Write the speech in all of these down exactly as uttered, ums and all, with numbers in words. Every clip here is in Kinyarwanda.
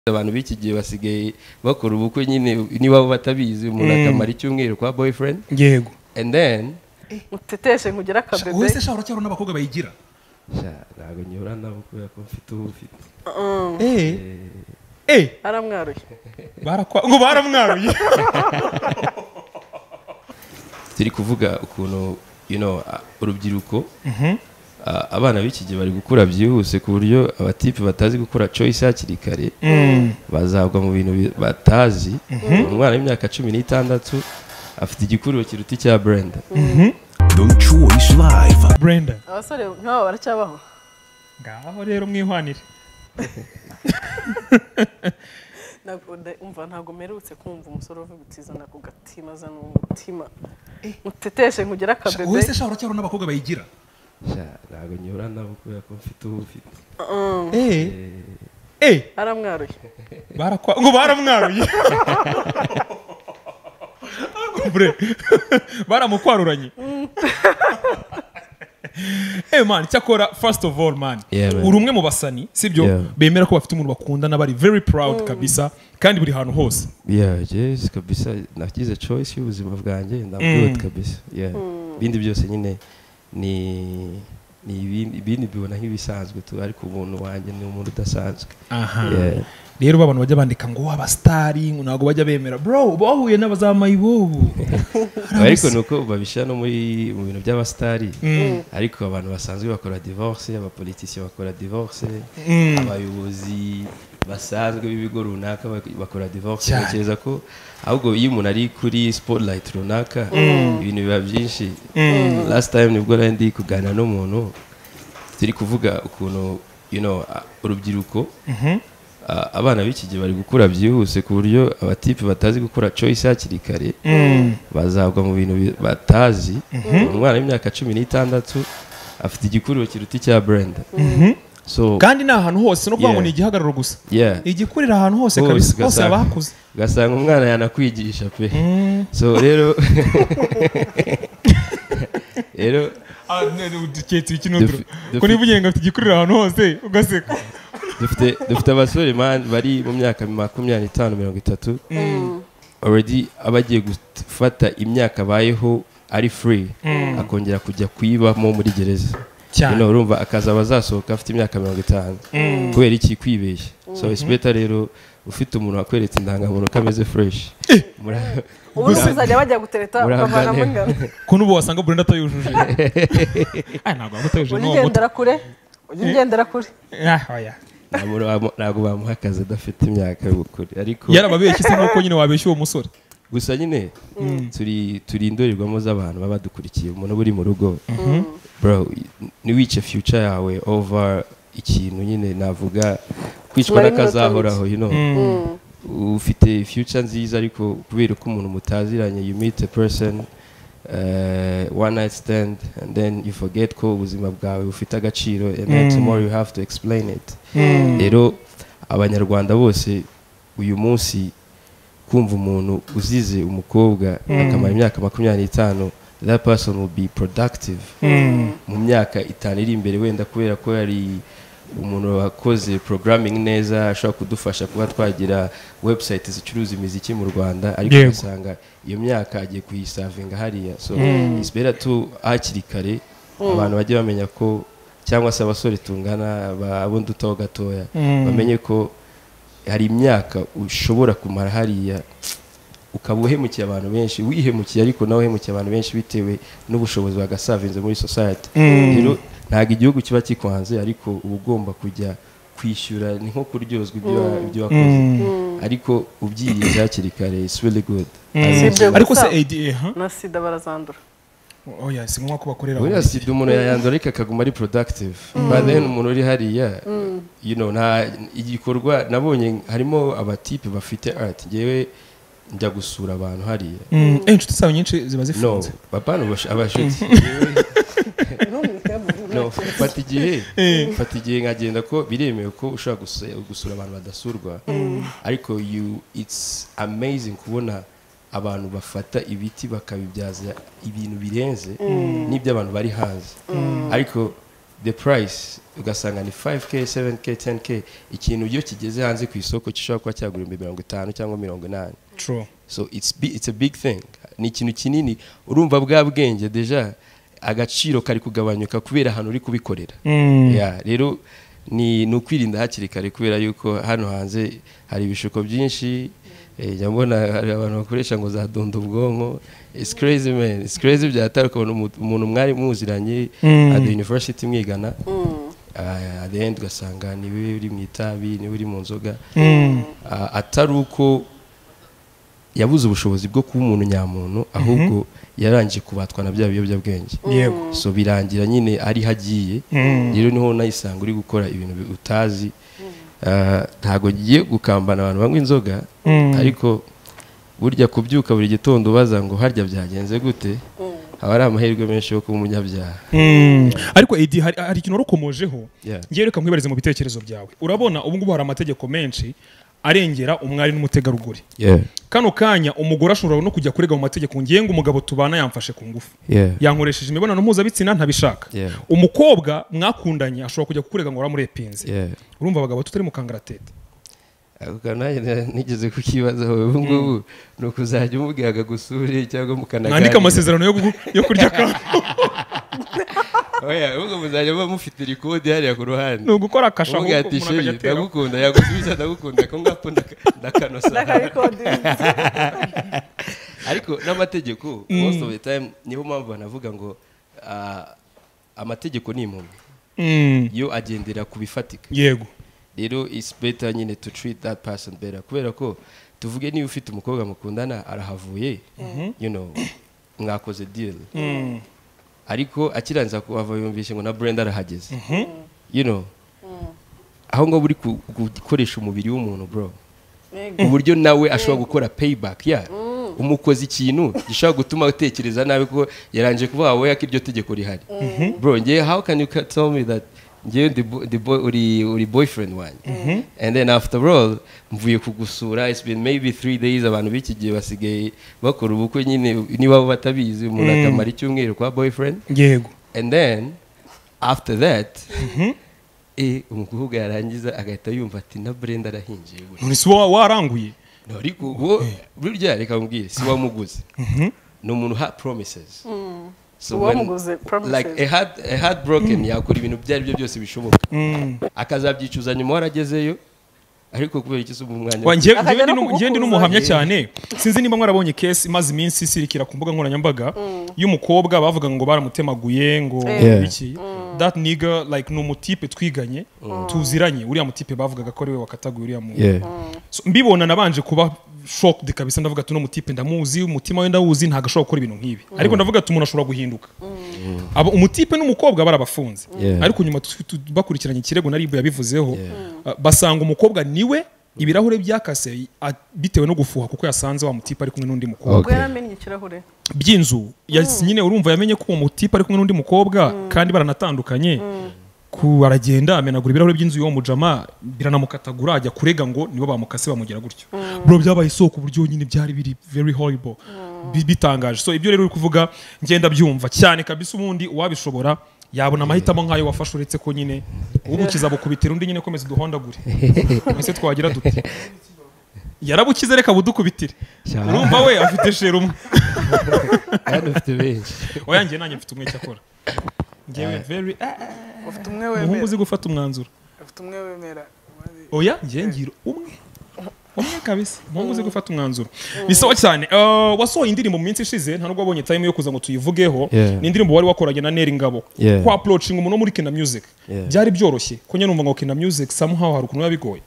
abantu b'iki gihe basigaye bakora ubukwe nyine niba batabizi umuntu akamara icyumweru kwa boyfriend yego and then uteteshe nkugera akabebe wese shahora cyaro n'abakobwa bayigira ntago nyura nabo kubera ko mfite ubufite eh eh aramwaruye barakwa ngo baramwaruye turi kuvuga ukuntu you know urubyiruko abana b'iki gihe bari gukura byihuse ku buryo abatipe batazi gukora choice hakiri kare bazagwa mu bintu batazi. Umwana w'imyaka cumi n'itandatu afite igikuriro kiruta cya Brenda. The Choice Live. Brenda abasore nk'abo baracyabaho ngaho rero mwihwanire nagude umva ntago merutse kumva umusore uvuga utizana ku gatima zana umutima uteteshe nkugera akabebe wese shahora cyaro n'abakobwa bayigira ntago nyura nabo kubera ko mfite ubufite eh eh aramwaruye barakwa ngo baramwaruye bre baramukwaruranye eh man cyakora first of all man uri umwe mu basani sibyo bemera ko bafite umuntu bakundana bari very proud kabisa kandi buri hantu hose. Yeah, yes kabisa nakize choice y'ubuzima bwanjye ndabwo kabisa. Yeah, bindi byose nyine ni ni ibindi bibona nk'ibisanzwe tu ariko umuntu wanjye ni umuntu udasanzwe. Aha rero babana bajya bandika ngo aba star ntago bajya bemera bro bahuye n'abazamayibobu ariko nuko babisha no muri mu bintu by'abastari ariko abantu basanzwe bakora divorce abapoliticiens bakora divorce abayobozi basanzwe b'ibigo runaka bakora divorce cyeza ko ahubwo iyo umuntu ari kuri spotlight runaka ibintu biba byinshi. Last time nibwo ndi kuganira n'umuntu turi kuvuga ukuntu you know urubyiruko abana b'iki gihe bari gukura byihuse ku buryo abatipe batazi gukora choice hakiri kare bazagwa mu bintu batazi. Umwana w'imyaka cumi n'itandatu afite igikuriro kiruta cya Brenda. So kandi na ahantu hose no kuvuga ngo ni igihagararo gusa igikurira ahantu hose kabisa hose abakuze gasanga umwana yanakwigisha pe. So rero rero duketse ikinodro ko nivugiye ngo afite igikurira ahantu hose ugaseka. dufite dufite abasore man bari mu myaka makumyabiri n'itanu mirongo itatu already abagiye gufata imyaka bayeho ari free akongera kujya kuyibamo muri gereza. You urumva akaza bazasohoka afite imyaka mirongo itanu kubera iki kwibeshya. So it's better rero ufite umuntu wakweretse indangamuntu kameze fresh ubu uzajya bajya gutereta ukavana mu ngano ko nubo wasanga Brenda atayujuje ah ntabwo atayujuje no ugendera kure ugendera kure ah oya ntabwo bamuhakaza adafite imyaka y'ubukure ariko yarababeshye se nkuko nyine wabeshye uwo musore gusa nyine turi turi indorerwamo z'abantu baba badukurikiye umuntu buri mu rugo bro ni wice future yawe over ikintu nyine navuga kwicwa n'akazahoraho you know ufite future nziza ariko kubera ko umuntu mutaziranye you meet a person uh, one night stand and then you forget ko ubuzima bwawe ufite agaciro and then tomorrow you have to explain it. Rero abanyarwanda bose uyu munsi kumva umuntu uzize umukobwa akamara imyaka makumyabiri n'itanu that person will be productive mu myaka itanu iri imbere wenda kubera ko yari umuntu wakoze programming neza ashobora kudufasha kuba twagira website zicuruza imiziki mu Rwanda ariko usanga iyo myaka agiye kuyisavinga hariya. So it's better to hakiri kare abantu bajye bamenya ko cyangwa se abasore tungana abundi utaho gatoya bamenye ko hari imyaka ushobora kumara hariya ukaba uhemukiye abantu benshi wihemukiye ariko nawe uhemukiye abantu benshi bitewe n'ubushobozi bagasavinze muri society. Rero ntago igihugu kiba kikwanze ariko uba ugomba kujya kwishyura ni nko kuryozwa ibyo ibyo wakoze ariko ubyiyize hakiri kare it's really good. Ariko se A D A ha na sida barazandura oya si mwa ko bakorera oya sida umuntu yayandura ariko akaguma ari productive but then umuntu uri hariya you know nta igikorwa nabonye harimo abatipe bafite art ngewe njya gusura abantu hariya inshuti zawe nyinshi ziba zifunze no bapana abashuti no fata igihe fata igihe nkagenda ko biremewe ko ushaka gusura abantu badasurwa ariko you it's amazing kubona abantu bafata ibiti bakabibyaza ibintu birenze n'ibyo abantu bari hanze ariko the price ugasanga ni five k seven k ten k ikintu iyo kigeze hanze ku isoko gishobora kuba cyagura mirongo itanu cyangwa mirongo inani. True. So it's it's a big thing. Ni ikintu kinini urumva bwa bwenge deja agaciro kari kugabanyuka kubera hano uri kubikorera. Mm. Yeah, rero ni nukwirinda hakiri kare kubera yuko hano hanze hari ibishuko byinshi. Eh, nyabona hari abantu bakoresha ngo za dondo ubwonko. It's crazy man. It's crazy byataruka umuntu mwari muziranye mm. at the university mwigana. Mm. Uh, at the end ugasanga ni we uri mu itabi ni we uri mu nzoga. Mm. Uh, atari uko yabuze ubushobozi bwo kuba umuntu nyamuntu ahubwo mm -hmm. yarangije kubatwa na bya biyobyabwenge. Yego. So birangira nyine ari hagiye. Mm. Rero niho nayisanga uri gukora ibintu utazi. Uh, ntago giye gukambana abantu banywa inzoga mm. ariko burya kubyuka buri gitondo baza ngo harya byagenze gute mm. haba ari amahirwe menshi yo kuba umunyabyaha. Mm. Ariko Edi hari, hari ikintu rukomojeho yeah. ngiye reka nkwibareze mu bitekerezo byawe. Urabona ubu ngubu hari amategeko menshi arengera umwari n'umutegarugori. Yeah. Kano kanya umugore ashobora no kujya kurega mu mategeko ngiye ngo umugabo tubana yamfashe ku ngufu. Yeah. Yankoresheje imibonano mpuzabitsina ntabishaka. Yeah. Umukobwa mwakundanye ashobora kujya kukurega ngo uramurepinze. Yeah. Urumva abagabo tutari mu kangaratete. Akana nigeze kukibaza ubu ngubu no kuzajya umubwiraga gusure cyangwa mukanaga. Nandika amasezerano yo yo kurya ka. Oya, ubwo muzajya bamufite record hariya ku ruhande. No gukora akasha huko munakajya tera. Ndagukunda yagusubiza ndagukunda ko ngapo ndakanosa. Ariko n'amategeko most of the time niho mpamvu banavuga ngo uh, amategeko ni impumyi. Mm. Yo agendera kubifatika. Yego. Rero it's better nyine to treat that person better kubera ko tuvuge niba ufite umukobwa mukundana arahavuye mm -hmm. you know mwakoze deal. Mm. Ariko akiranza kuva yumvishe ngo na Brenda arahageze. Mm -hmm. You know. Mm. Aho ngo buri gukoresha umubiri w'umuntu bro. Uburyo nawe ashobora gukora payback ya. Yeah. Mm. Umukozi ikintu gishobora gutuma utekereza nabi ko yaranje kuvuga wowe yakiryo tegeko rihari. Mm -hmm. Bro, ngiye how can you tell me that ngiye the, the boy uri uri boyfriend wanje. Mm -hmm. And then after all mvuye kugusura it's been maybe three days abantu bikigiye basigaye bakora ubukwe nyine niba batabizi umuntu mm. akamara icyumweru kwa boyfriend. Yego. And then after that mm -hmm. eh umukobwa yarangiza agahita yumva ati na Brenda arahinjiye gute. Nisi waranguye. No ariko ubwo burya reka mbwire si wamuguze. Mhm. No umuntu ha promises. Mm. So when, like a heart a heart broken mm. yakora ibintu byari byo byose bishoboka. Mm. Akazabyicuza nyuma waragezeyo ariko kubera iki subu umwanya. Wanje ngende n'umuhamya cyane. Sinzi niba mwarabonye case imaze iminsi isirikira ku mbuga nkoranyambaga mm. y'umukobwa bavuga ngo baramutemaguye ngo yeah. iki. Mm. That nigga like no mutipe twiganye mm. tuziranye uriya mutipe bavugaga ko ari we wakataguye uriya mu. Yeah. Mm. So, mbibona nabanje kuba shocked kabisa ndavuga tuno mutipe ndamuzi umutima wenda wuzi ntaga ashobora gukora ibintu nkibi. Mm. Ariko ndavuga tumuntu ashobora guhinduka. Mm. Abo umutipe n'umukobwa barabafunze. Yeah. Ariko nyuma bakurikiranye ikirego na ribu yabivuzeho yeah. uh, basanga umukobwa niwe ibirahure byakase bitewe no gufuha kuko yasanze wa mutipe ari kumwe n'undi mukobwa. Okay. Yaramenye ikirahure by'inzu yes, mm. nyine urumva yamenye ko uwo mutipe ari kumwe n'undi mukobwa mm. kandi baranatandukanye. Mm. Ku aragenda amenagura ibirahure by'inzu yo mujama biranamukatagura ajya kurega ngo nibo bamukase bamugira gutyo. Mm. Bro byabaye isoko buryo nyine byari biri very horrible. Mm. Bitangaje. So ibyo rero uri kuvuga ngenda byumva cyane kabisa ubundi wabishobora yabona amahitamo nkayo wafashe uretse ko nyine ubukiza bukubitira undi nyine komeza duhondagure. Mwese twagira dute. Yarabukize reka budukubitire. Urumva we afite share umwe. Kandi ufite benshi. Oyangiye nanjye mfite umwe cyakora. Ngewe very ufite umwe wemera. Umuhungu uzi gufata umwanzuro. Ufite umwe wemera. Oya ngiye ngira umwe. Umwe kabisa. Umuhungu uzi gufata umwanzuro. Bisawa cyane. Uh, wasohoye indirimbo mu minsi ishize nta nubwo abonye time yo kuza ngo tuyivugeho. Ni indirimbo wari wakoranye na Neri Ngabo. Yeah. Kwa approaching umuntu muri Kina Music. Yeah. Byari byoroshye. Ko nyine numva ngo Kina Music somehow hari ukuntu yabigoye.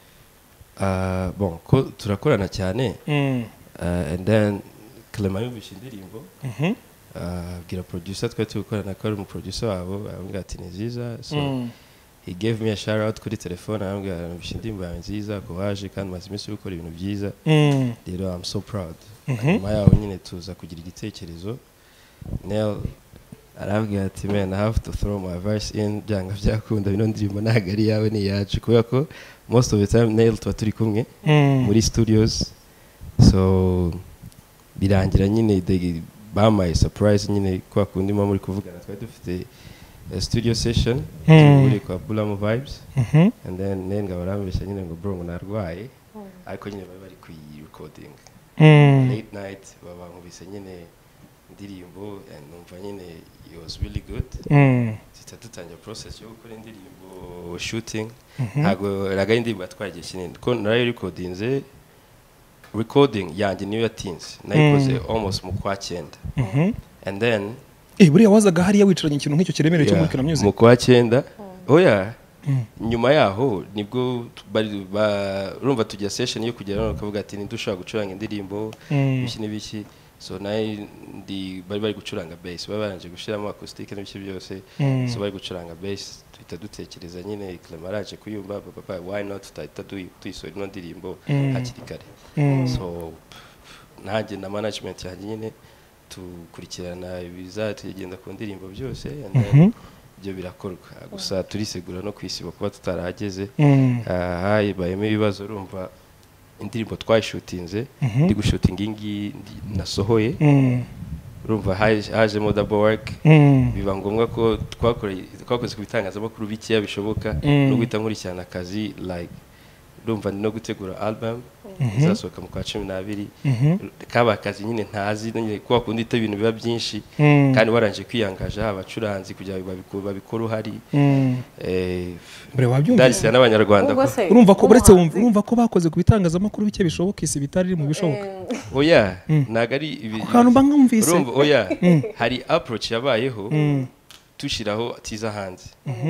Uh, bon ko turakorana cyane. Mm. Uh, and then Clement yumvishe indirimbo. Mhm. Mm Uh, gira producer twa tukorana ko ari mu producer wabo ambwira ati ni nziza so mm. he gave me a shout out kuri telefone ambwira ndimba nziza ko waje kandi mazimisi gukora ibintu byiza mm. rero I'm so proud mm -hmm. nyuma yaho nyine tuza kugira igitekerezo Nel arambwira ati man I have to throw my verse in byanga byakunda bino ndirimbo nagari yawe ni yacu kubera ko most of the time Nel twa turi kumwe mm. muri studios so birangira nyine bamaye surprise nyine kwa kundi mama muri kuvugana twari dufite a studio session Mm. turi kwa Bulamo Vibes Mhm. and then nenga barambeshya nyine ngo bro ngo narwaye ariko nyine bari bari kuyi recording Mm. late night baba nkubise nyine indirimbo and numva nyine it was really good Mm. tita dutangira process yo gukora indirimbo shooting ntago raga indirimbo atwaye igihe kinini ko narayo recordinze recording yanjye niyo yatinze nayikoze almost mu kwa cyenda Mhm. and then Eh buriya wazaga hariya wicaranye ikintu nk'icyo kiremereye cyo muri Kina Music. mu kwa cyenda oya nyuma yaho nibwo tu- bari ba- urumva tujya session yo kugera none ukavuga ati ntidushobora gucuranga indirimbo Mm. biki n'ibiki so nayo ndi bari bari gucuranga bass bari baranje gushyiramo acoustic n'ibiki byose Mm. so bari gucuranga bass tuhita dutekereza nyine Clement araje kuyumva papa why not tutahita tuyi- tuyisora ino ndirimbo Mm. hakiri kare Mm. so nanjye na management yanjye nyine tukurikirana ibizatugenda ku ndirimbo byose and then Mhm. ibyo birakorwa gusa turisegura no kwisiba kuba tutarahageze Mm. Ah, habayemo ibibazo urumva indirimbo twayishutinze Mhm. ndi gushutinga ingi nasohoye Mm. urumva haje- hajemo double work Mm. biba ngombwa ko twakoreye twakoze ku bitangazamakuru bikeya bishoboka Mm. no guhita nkurikirana akazi like urumva no gutegura album izasohoka mu kwa cumi n'abiri Mhm. kaba akazi nyine ntazi nyine kuba kundi ita ibintu biba byinshi Mm. kandi waranje kwiyangaja abacuranzi kugira ngo babiko- babikore uhari Mm. eh Bre wabyumvise. darisi n'abanyarwanda ubwo ko se Urumva ko uretse umuhanzi- urumva ko bakoze ku bitangazamakuru bike bishoboka isi bitari mu bishoboka. Eh, oya ntago ari ibi Ku kantu mba nkumvise. urumva oya hari approach yabayeho tushiraho tiza hanze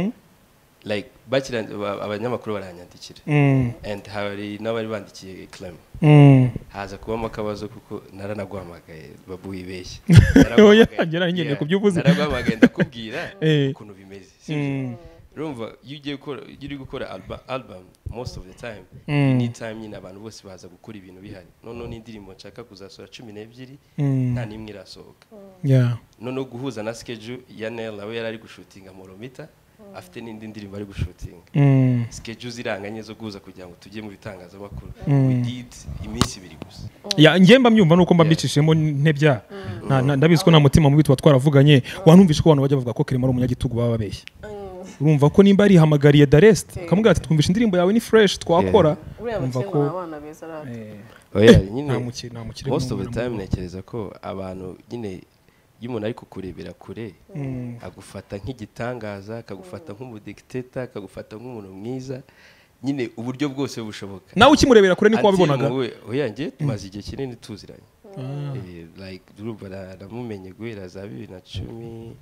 like bakira aba- abanyamakuru baranyandikira Mm. and hari n'abari bandikiye Clement Mm. haza kubamo akabazo kuko naranaguhamagaye babuibeshya Oya, ngera nyine ku byo uvuze. naraguhamagaye ndakubwira Eh. ukuntu bimeze sibyo? Mm. urumva iyo ugiye gukora iyo uri gukora alba- album most of the time Mm. you need time nyine abantu bose baza gukora ibintu bihari noneho n'indirimbo nshaka kuzasohora cumi n'ebyiri Mm. nta n'imwe irasohoka Yeah. noneho guhuza na schedule ya Nel nawe yari ari gushutinga Moromita afite n'indi ndirimbo ari gushutinga Mm. schedule ziranganye zo guhuza kugira ngo tujye mu bitangazamakuru Mm. we did iminsi ibiri gusa Ya njye mba myumva nuko mba mbicishemo ntebya. Na- na- Ndabizi ko nta mutima mubi tuba twaravuganye. Wanumvishe ko abantu bajya bavuga ko Clement ari umunyagitugu baba babeshya. Urumva ko nimba ari hamagariye Darest akamubwira ati twumvishe indirimbo yawe ni fresh twakora. uriya Urumva mukino ko abana beza ari eh, oya nta nyine mukire nta mukire. most of the n'umwana time mubi. ntekereza ko abantu nyine iyo umuntu ari kukurebera kure Mm. agufata nk'igitangaza akagufata nk'umudictator akagufata nk'umuntu mwiza nyine uburyo bwose bushoboka Nawe ukimurebera kure niko Until wabibonaga. muwe- oya njye tumaze igihe kinini tuziranye Eh, like urumva na- namumenye guhera za bibiri na cumi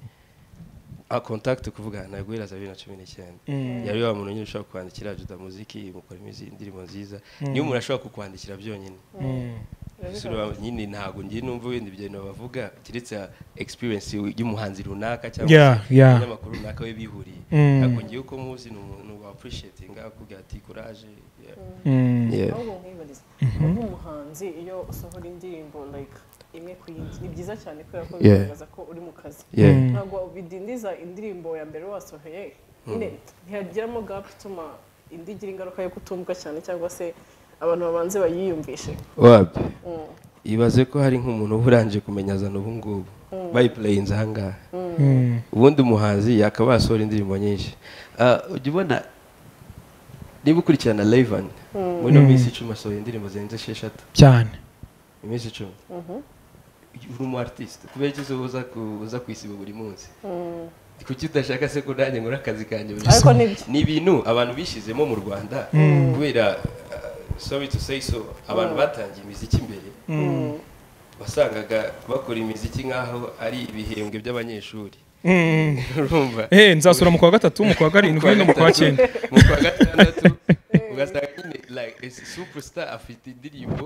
a contact kuvuga na guhera za bibiri na cumi n'icyenda Mm. yari wa muntu nyine ushobora kwandikira Juda Muziki mukora imizi indirimbo nziza niyo umuntu ashobora kukwandikira byonyine Mm. Sura nyine ntabwo ngiye numva wenda ibyo bintu bavuga keretse experience y'umuhanzi runaka cyangwa Yeah, se yeah. umunyamakuru runaka we bihuriye Mm. ariko ngiye uko muzi ni umuntu wa appreciating akubwira ati courage yeah. Mm. Yeah. ahubwo nkwibariza nk'umuhanzi iyo usohora indirimbo like imwe ku yindi ni byiza cyane kubera ko Yeah. bigaragaza ko uri mu kazi Yeah. Mm. ntabwo bidindiza indirimbo ya mbere wasohoye nyine ntihagiramo gap ituma indi igira ingaruka yo kutumvwa cyane cyangwa se abantu babanze bayiyumvishe wapi ibaze ko hari nk'umuntu uba urangije kumenya azana ubu ngubu bayipurayinze aha ngaha Mm. ubundi umuhanzi yakaba yasohora indirimbo nyinshi Ah, ujya ubona niba ukurikirana Rayvan muri ino minsi icumi asohoye indirimbo zirenze esheshatu Cyane. iminsi icumi uri umu artiste kubera iki uza ku- uza kwisiba buri munsi kuki udashaka se ko nanjye nkora akazi kanjye buri ariko munsi? nibyo ni ibintu abantu bishyizemo mu Rwanda kubera uh, sorry to say so abantu batangiye imiziki imbere wasangaga bakora imiziki nk'aho ari ibihembwe by'abanyeshuri Mm. urumva Eh nzasura mu kwa gatatu mu kwa karindwi no mu kwa cyenda. mu kwa gatandatu ugasanga nyine like a superstar afite indirimbo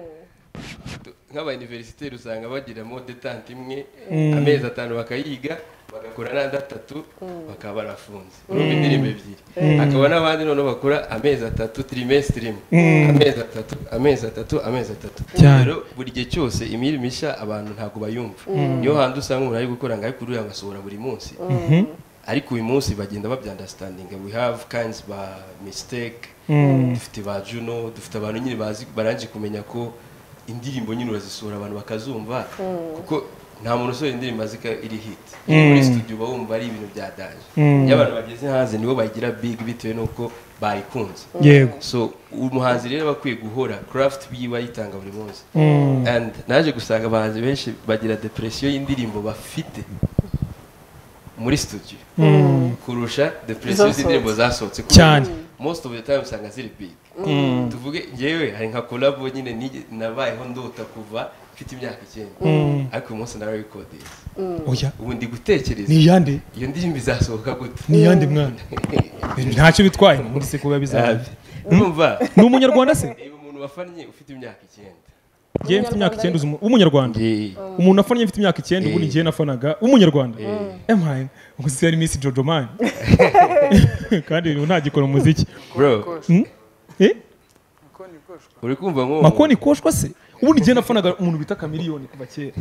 nk'aba universitaire usanga bagiramo detente imwe amezi atanu bakayiga bagakora n'andi atatu bakaba barafunze urumva indirimbo ebyiri hakaba n'abandi noneho bakora amezi atatu trimestre imwe amezi atatu amezi atatu amezi atatu Cyane. rero buri gihe cyose imirimo mishya abantu ntabwo bayumva niyo hantu usanga umuntu ari gukora ngo ariko uriya agasohora buri munsi ariko uyu munsi bagenda babyandastandinga we have kinds ba mistake dufite ba Juno dufite abantu nyine bazi baranje kumenya ko indirimbo nyine urazisohora abantu bakazumva kuko nta muntu usohora indirimbo azika iri hit muri studio bawumva ari ibintu bya daje iyo abantu bageze hanze nibo bagira big bitewe nuko bayikunze yego so umuhanzi rero bakwiye guhora craft biwe ayitanga buri munsi and naje gusanga abahanzi benshi bagira depression y'indirimbo bafite muri studio kurusha depression y'indirimbo zasohotse cyane most of the time usanga ziri big tuvuge ngewe hari nka collab nyine nabayeho ndota kuva mfite imyaka icyenda ariko uyu munsi nara recording oya ubu ndi gutekereza ni yande iyo ndirimbo izasohoka gute ni yande mwana ntacyo bitwaye muri se kuba bizabe urumva ni umunyarwanda se niba umuntu wafanye ufite imyaka icyenda ngiye mfite imyaka icyenda w'umunyarwanda umuntu afanye mfite imyaka icyenda ubu ngiye nafanaga w'umunyarwanda empaye ngo se yari Miss Jojo man kandi nta gikora umuziki bro eh uri kumva ngo makoni koshwa se ubu ngiye nafanaga umuntu bita Chameleone kuva kera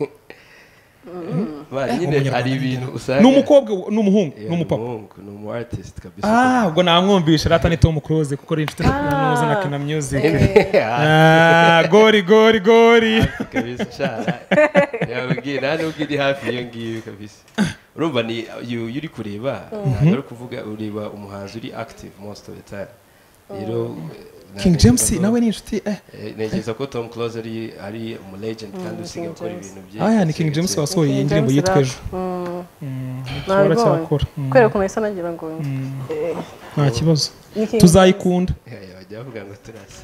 nyine hari ibintu usanga ni umukobwa ni umuhungu ni umupapa ni umu artist kabisa ah ubwo namwumvisha rata ni Tom Close kuko ari inshuti nanuza na Kina Music ah gori gori gori kabisa cyara yabwiye nane ugiri hafi iyo ngiyo kabisa urumva ni yuri kureba ntabwo ari kuvuga ureba umuhanzi uri active most of the time rero King James nawe ni inshuti eh negeza ko Tom Close ari ari umu legend kandi usiga gukora ibintu bye ah ni King James wasohoye indirimbo yitwa Ejo ntabwo cyakora kwera ko nahise nagira ngo nta kibazo tuzayikunda bajya bavuga ngo turasa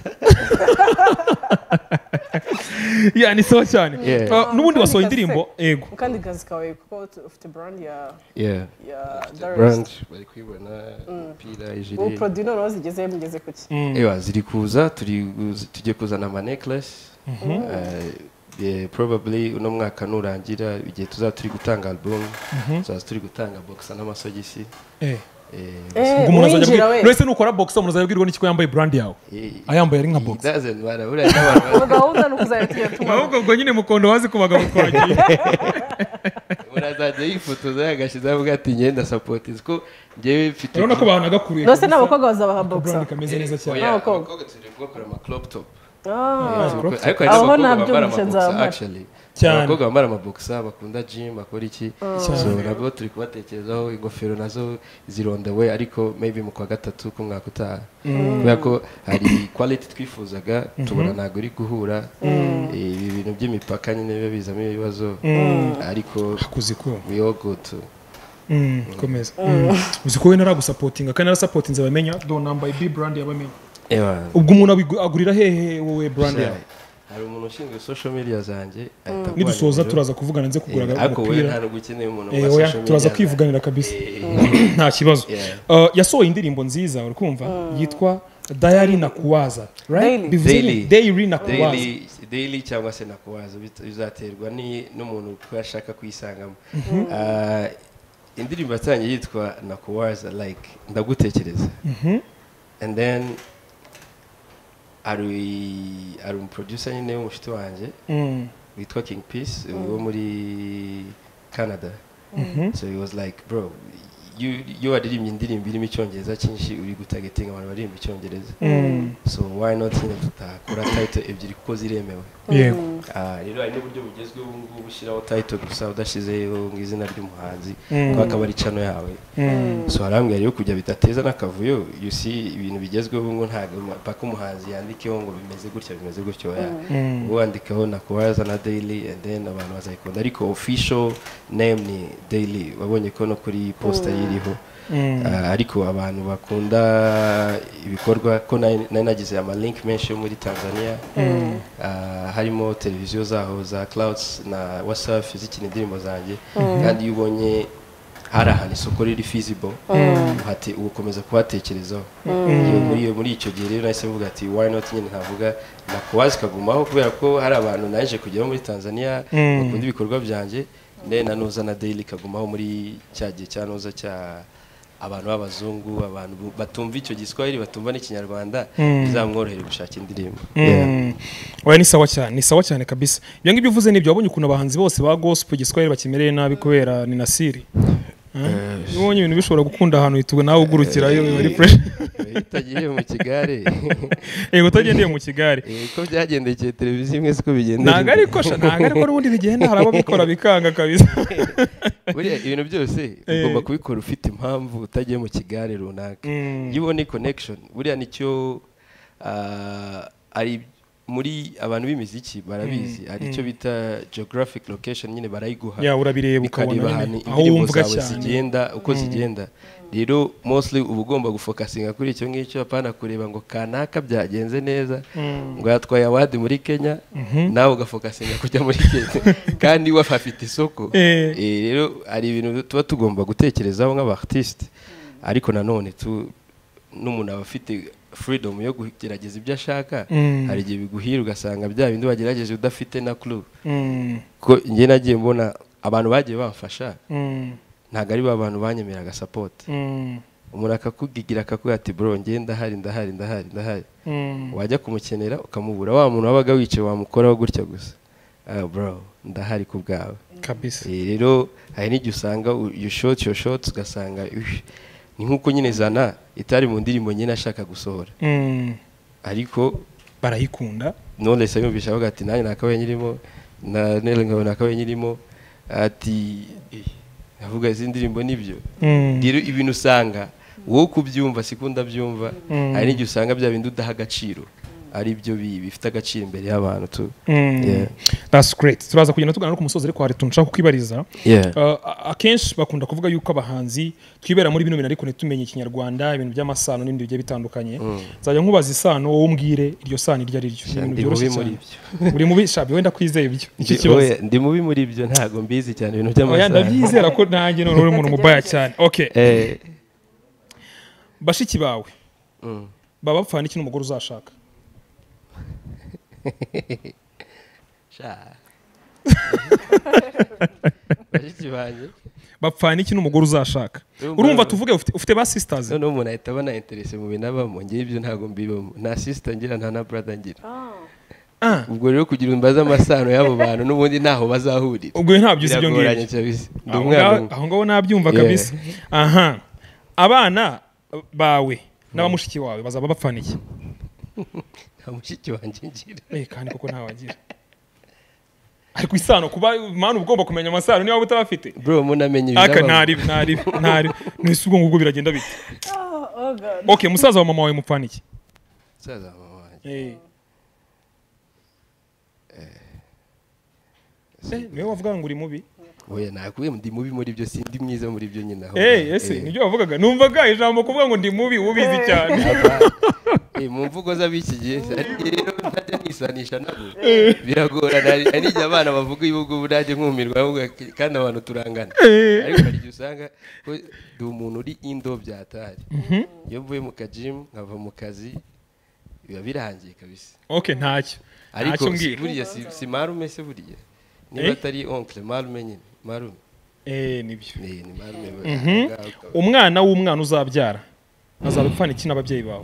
ya ni sawa cyane n'ubundi wasohoye indirimbo ego kandi gazi kawe kuko ufite brand ya yeah ya brand bari kwibona pira ijiri ubu producer nawe zigeze mugeze kuki ewa ziri kuza turi tujye kuzana ama necklace probably uno mwaka nurangira igihe tuzaba turi gutanga album tuzaba turi gutanga boxer n'amasogisi eh ubwo umuntu azajya abwira wese nukora boxer umuntu azajya abwirwa n'iki ko yambaye brand yawe ayambaye ari nka boxer doesn't matter uriya n'abantu gahunda nukuzayatiye tuma ahubwo ubwo nyine mukondo wazi kubaga mutwagiye urazajya yifotoza yagashize avuga ati ngenda support ko ngewe mfite urabona ko bahana gakuriye rose n'abakobwa bazabaha boxer brand kameze neza cyane abakobwa turi gukora ama crop top ariko aho nabyo nzamuha actually abakobwa bambara amaboxer bakunda gym bakora iki so nabwo turi kubatekerezaho ingofero nazo zirondewe ariko maybe mu kwa gatatu ku mwaka utaha kubera ko hari quality twifuzaga tubona ntabwo uri guhura ibi bintu by'imipaka nyine biba bizamo ibibazo ariko hakuzi ko we all go to komeza uzi ko we naragusapotinga kandi narasupportinze abamenya do number B brand yabamenya ubwo umuntu agurira hehe wowe brand yawe hari umuntu ushinzwe social media zanjye nidusoza turaza kuvugana nze kugura ariko we nta ugukeneye umuntu wa social media turaza kwivuganira kabisa nta kibazo yasohoye indirimbo nziza uri kumva yitwa Diary Nakuwaza right daily daily Nakuwaza daily cyangwa se Nakuwaza bizaterwa ni n'umuntu ko yashaka kwisangamo indirimbo yatangiye yitwa Nakuwaza like ndagutekereza and then ari ari um producer nyine w'umushiti wanje witwa King Peace wo muri Canada so he was like bro you you are doing indirimbo irimo icyongereza cyinshi uri gutagetinga abantu barimba icyongereza so why not nyine tutakora title ebyiri kuko ziremewe yego rero hari n'uburyo bugezweho ubu ngubu ushyiraho title gusa udashizeho izina ry'umuhanzi bakaba ari channel yawe so harambwe rero kujya bitateza n'akavuyo you see ibintu bigezweho ngo ntago paka umuhanzi yandikeho ngo bimeze gutya bimeze gutyo ya wandikaho Nakuwaza na Daily and then abantu bazayikunda ariko official name ni Daily wabonye ko no kuri poster iriho ariko abantu bakunda ibikorwa ko nari nagize ama link menshi muri Tanzania harimo televiziyo zaho za Clouds na Wasafi zikina indirimbo zanjye kandi ubonye hari ahantu isoko riri feasible hati ugukomeza kuhatekerezaho muri muri icyo gihe rero nahise mvuga ati why not nyine ntavuga Nakuwaza kagumaho kubera ko hari abantu naje kugera muri Tanzania bakunda ibikorwa byanjye nena nuza na Daily kagumaho muri cyagiye cyanoza cya abantu b'abazungu abantu batumva icyo giswahili batumva n'ikinyarwanda bizamworohera gushaka indirimbo oya ni sawa cyane ni sawa cyane kabisa ibyo ngibyo uvuze nibyo wabonye ukuntu abahanzi bose ba gospel giswahili bakimereye nabi kubera ni Nasiri ubonye ibintu bishobora gukunda ahantu hitwa nawe ugurukirayo ari fresh itagiye mu kigare yego utagendeye mu kigare ko byagendekeye televiziyo imwe siko bigenda ntago ariko sha ntago ariko n'ubundi bigenda hari abo bikora bikanga kabisa buriya ibintu byose ugomba kubikora ufite impamvu utagiye mu kigare runaka iyo ubona connection buriya nicyo ari muri abantu b'imiziki barabizi ari cyo bita geographic location nyine barayiguha ya urabireba ukabona aho wumva cyane zigenda uko zigenda rero mostly uba ugomba gufokasinga kuri icyo ngicyo apana kureba ngo kanaka byagenze neza ngo yatwaye award muri Kenya nawe ugafokasinga kujya muri Kenya kandi wafafite isoko rero ari ibintu tuba tugomba gutekerezaho nk'abartiste ariko nanone tu n'umuntu aba afite freedom yo kugerageza ibyo ashaka hari igihe biguhira ugasanga bya bindi wagerageje udafite na clue ko ngiye nagiye mbona abantu bagiye bamfasha ntago ari ba bantu banyemeraga support umuntu akakugigira akakugira ati bro ngiye ndahari ndahari ndahari ndahari wajya kumukenera ukamubura wa muntu wabaga wicaye wamukoraho gutya gusa ah bro ndahari ku bwawe kabisa rero hari n'igihe usanga you shot your shots ugasanga ni nkuko nyine Zana itari mu ndirimbo nyine ashaka gusohora ariko barayikunda none se yumvisha avuga ati nanjye nakabaye nyirimo na Nelengo nakabaye nyirimo ati avuga izi ndirimbo nibyo rero ibintu usanga wowe kubyumva sikunda byumva hari n'igihe usanga bya bindi udaha agaciro ari byo bifite agaciro imbere y'abantu tu yeah that's great turaza kugenda tugana no ku musozi ariko hari tunshaka kwibariza akenshi bakunda kuvuga yuko abahanzi twibera muri bino bintu ariko netumenye ikinyarwanda ibintu by'amasano n'ibindi bigiye bitandukanye zajya nkubaza isano wowe umbwire iryo sano iryo ari ryo ibintu byoroshye muri ibyo uri mubi shabi wenda kwizeye ibyo iki kibazo ndi mubi muri ibyo ntago mbizi cyane ibintu by'amasano oya ndabyizera ko nanjye none uri umuntu mubaya cyane okay eh bashiki bawe baba bapfana iki n'umugore uzashaka sha bashiki banje bapfana iki n'umugore uzashaka urumva tuvuge ufite ufite ba sisters none umuntu ahita abana interesse mu binabamo ngiye ibyo ntago mbibamo nta sister ngira nta na brother ngira ah ubwo rero kugira umbaza amasano y'abo bantu n'ubundi naho bazahurira ubwo ntabyo uzi ibyo ngibyo aho ngaho nabyumva kabisa aha abana bawe n'abamushiki wawe bazaba bapfana iki nta mushiki wanjye ngira eh kandi koko nta wagira ariko isano kuba manu ugomba kumenya amasano niba utabafite bro munamenye ibintu aka ntari ntari ntari n'isugo ngubwo biragenda bite oh god okay musaza wa mama wawe mupfana iki musaza wa mama wanjye eh eh niwe wavuga ngo uri mubi oya nakuye ndi mubi muri byo sindi mwiza muri byo nyine aho eh ese nibyo wavugaga numvaga ijambo kuvuga ngo ndi mubi ubizi cyane eh mu mvugo z'abiki gihe rero ntajya nisanisha nabo biragora ari njye abana bavuga ibihugu buraje nkumirwa avuga kandi abantu turangana ariko hari usanga ko ndi umuntu uri indo byatari iyo mvuye mu kajim nkava mu kazi biba birangiye kabisa okay ntacyo ariko buriya si marume se buriya niba atari oncle marume nyine marume eh nibyo eh ni marume umwana w'umwana uzabyara azabipfana iki n'ababyeyi bawe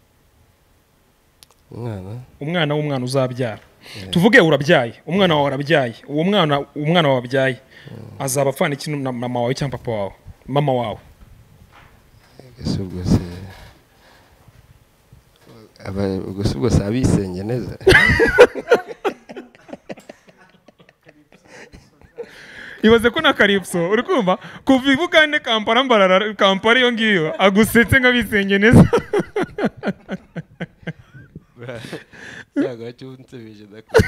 umwana umwana w'umwana uzabyara tuvuge urabyaye umwana wawe arabyaye uwo mwana umwana wawe wabyaye azabapfana iki na mama wawe cyangwa papa wawe mama wawe gasubwo se aba gasubwo sabisenge neza ibaze ko na Calypso uri kumva kuva ibugande Kampala mbarara Kampala iyo ngiyo agusetse nk'abisenge neza yaga cyuntebeje ndako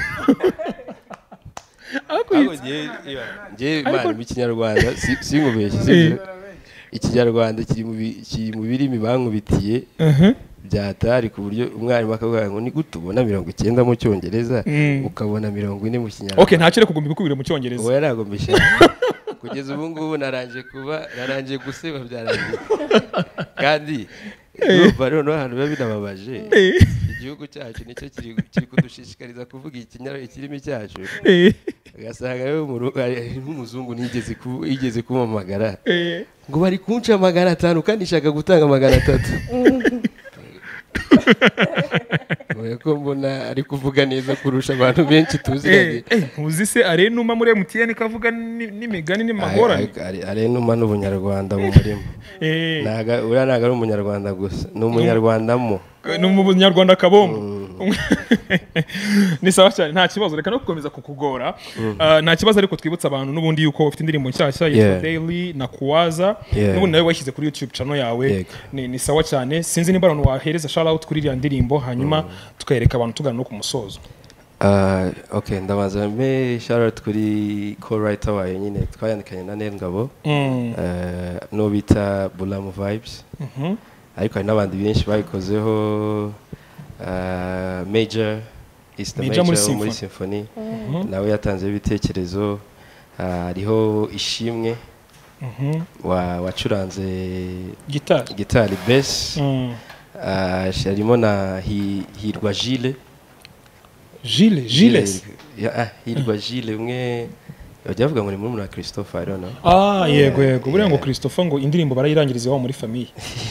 ako ngiye ngiye imana mu kinyarwanda singubeshye sibyo ikinyarwanda kiri mu kiri mu birimi bankubitiye byatari ku buryo umwarimu akavuga ngo ni gute ubona mirongo icyenda mu cyongereza ukabona mirongo ine mu kinyarwanda okay ntacyo kugumba ibikubire mu cyongereza oya nagombesha kugeza ubu ngubu naranje kuba naranje guseba byarangiye kandi urumva rero n'ahantu biba binababaje igihugu cyacu nicyo kiri kudushishikariza kuvuga ikinyarwanda ikirimi cyacu ugasanga rero n'umuzungu nigeze kumamagara ngo bari kunca magana atanu kandi nshaka gutanga magana atatu Oya ko mbona ari kuvuga neza kurusha abantu benshi tuziranye. Eh, eh, uzi se arenuma muri M T N kavuga ni- n'imigani n'amahorane. Arenuma n'ubunyarwanda mu murimo. Eh, Naga uriya ntago ari umunyarwanda gusa, ni umunyarwanda mo. ni mu Bunyarwanda kabombo. Ni sawa cyane nta kibazo reka no gukomeza kukugora. Ah, nta kibazo ariko twibutsa abantu n'ubundi yuko ufite indirimbo nshyashya yitwa Yeah. Daily na Kuwaza. Yeah. N'ubundi nawe washyize kuri YouTube channel yawe. Yego. Ni ni sawa cyane. Sinzi niba abantu wahereza shout out kuri iriya ndirimbo hanyuma tukayereka abantu tugana no ku musozo. Uh, okay, ndabaza mbe shout out kuri co-writer wayo nyine twayandikanye na Nengabo. Mm. Uh, no bita Bulamu Vibes. Mhm. Ariko hari n'abandi benshi bayikozeho uh, Major is the Major Major muri wo muri Symphony. Nawe yatanze ibitekerezo. Uh, hariho ishimwe Mhm. wa wacuranze Gitari. gitari bass. Mm. Uh, harimo na hi, Hirwa Gilles. Gilles, Gilles. Ya, ah, Hirwa Gilles umwe bajya bavuga ngo ni murumuna wa Christopher, I don't know. Ah, yego yego. Buriya ngo Christopher ngo indirimbo barayirangiriza iwabo muri famille.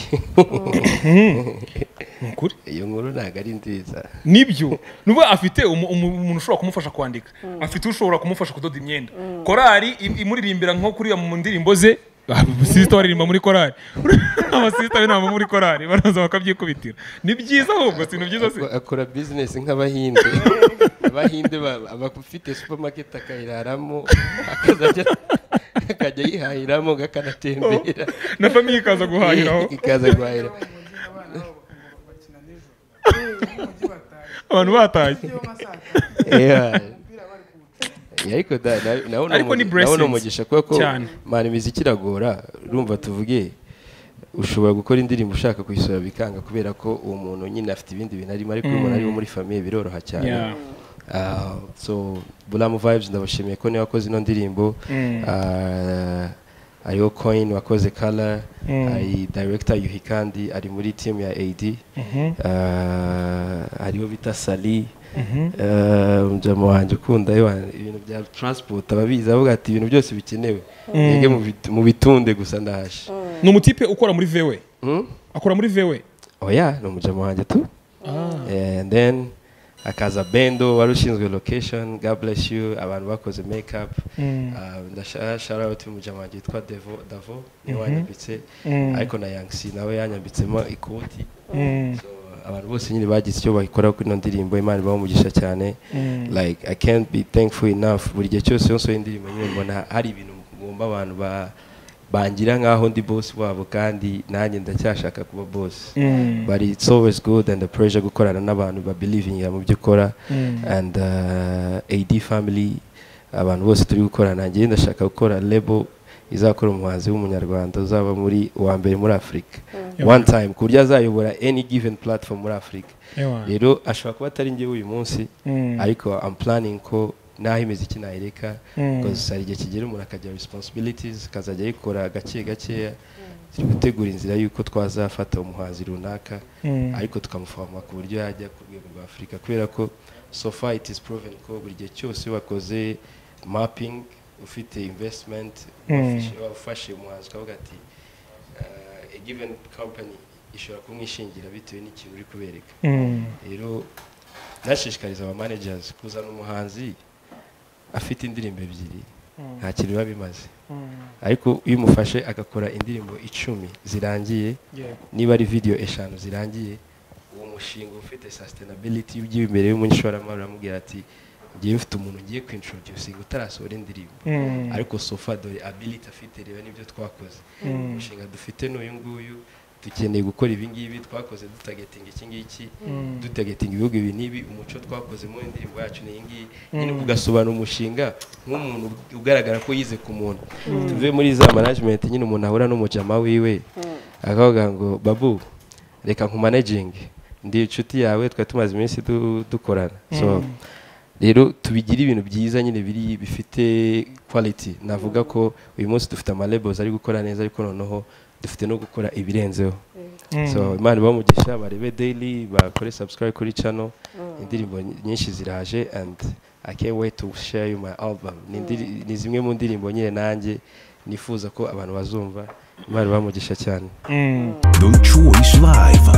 Nukuri. Iyo nkuru ntabwo ari nziza. Nibyo. Nuba afite umu- umu- umuntu ushobora kumufasha kwandika. Afite ushobora kumufasha kudoda imyenda. Korali im- imuririmbira nko kuriya mu ndirimbo ze. Abasista baririmba muri korali. Abasista b'inama muri korali baraza bakabyikubitira. Ni byiza ahubwo si byiza se. Ako- akora business nk'abahinde. Abahinde ba- abafite supermarket akayiraramo akazajya akajya yihahiramo akanatembera Na famille ikaza guhahiraho. ikaza guhahira. Abantu bataye. Yeah. Yeah, ariko da- na- nawo ni Ariko ni umugi- nawo ni blessings. umugisha kuko Cyane. mani imiziki iragora urumva tuvuge ushobora gukora indirimbo ushaka kuyisura bikanga kubera ko uwo muntu nyine afite ibindi bintu arimo ariko umuntu ari wo muri famille biroroha cyane. Yeah. Uh, so Bulamu Vibes ndabashimiye ko niwe wakoze ino ndirimbo. Mm. Uh, hariho Coin wakoze Color. Mm. Hari director Yuhi kandi ari muri team ya A D. Mhm. Uh, hariho bita Sali. Mhm. Uh, umujama wanjye ukunda yewe ibintu bya transport ababizi avuga ati ibintu byose bikenewe yege mu bit- mu bitunde gusa ndaje. Ni umutipe ukora muri V W. Hmm? Akora muri V W. Oya ni umujama wanjye tu. And then akaza Bendo wari ushinzwe location, God bless you, abantu bakoze makeup. Mm. Uh, ndashaka shout out umujama wanjye yitwa Devo Davo niwe wanyambitse Mm. ariko na Yangsi nawe yanyambitsemo ikoti. Mm. So abantu bose nyine bagize icyo bakora kuri ino ndirimbo Imana ibaha umugisha cyane. Mm. Like I can't be thankful enough buri gihe cyose iyo nsohoye indirimbo nyine mbona hari ibintu ngomba abantu ba bangira nkaho ndi boss wabo kandi nanjye ndacyashaka kuba boss. Mm. But it's always good and the pressure gukorana n'abantu ba believing ya mu byo ukora. Mm. And uh, A D family abantu bose turi gukorana nanjye ndashaka gukora label izakora umuhanzi w'umunyarwanda uzaba muri uwa mbere muri Africa. One time ku buryo azayobora any given platform muri Africa. Ewa. Rero ashobora kuba atari njye uyu munsi Mm. ariko I'm planning ko naho imiziki nayireka Mm. because hari igihe kigera umuntu akagira responsibilities akazajya yikora gake gakeya. Turi gutegura inzira y'uko twazafata umuhanzi runaka Mm. ariko tukamufama ku buryo yajya ku rwego rwa Afurika kubera ko so far it is proven ko buri gihe cyose wakoze mapping ufite investment Mm. wafashe- wafashe umuhanzi ukavuga ati uh, a given company ishobora kumwishingira bitewe n'ikintu uri kubereka. Mm. Rero nashishikariza aba managers kuzana umuhanzi afite indirimbo ebyiri nta kintu biba bimaze. Mm. Ariko iyo umufashe agakora indirimbo icumi zirangiye Yeah. niba ari video eshanu zirangiye uwo mushinga ufite sustainability ugiye imbere y'umunyishoramari uramubwira ati ngiye mfite umuntu ngiye kwintroducing utarasohora indirimbo Mm. ariko sofa dore ability afite reba nibyo twakoze. Umushinga dufite n'uyu nguyu dukeneye gukora ibi ngibi twakoze dutagetinga iki ngiki dutagetinga ibihugu ibi n'ibi umuco twakoze mu ndirimbo yacu ni iyi ngiyi nyine ugasobanura umushinga nk'umuntu ugaragara ko yize ku muntu. Tuve muri za management nyine umuntu ahura n'umujama wiwe akavuga ngo babu reka nkumanaging ndi inshuti yawe twari tumaze iminsi du- dukorana. So rero tubigira ibintu byiza nyine biri bifite quality. Navuga ko uyu munsi dufite ama labels ari gukora neza ariko noneho dufite no gukora ibirenzeho. So Imana bamugisha barebe Daily bakore subscribe kuri channel. Indirimbo nyinshi ziraje and I can't wait to share you my album. Ni indiri- ni zimwe mu ndirimbo nyine nanjye nifuza ko abantu bazumva. Imana bamugisha cyane. Mm. The Choice Live.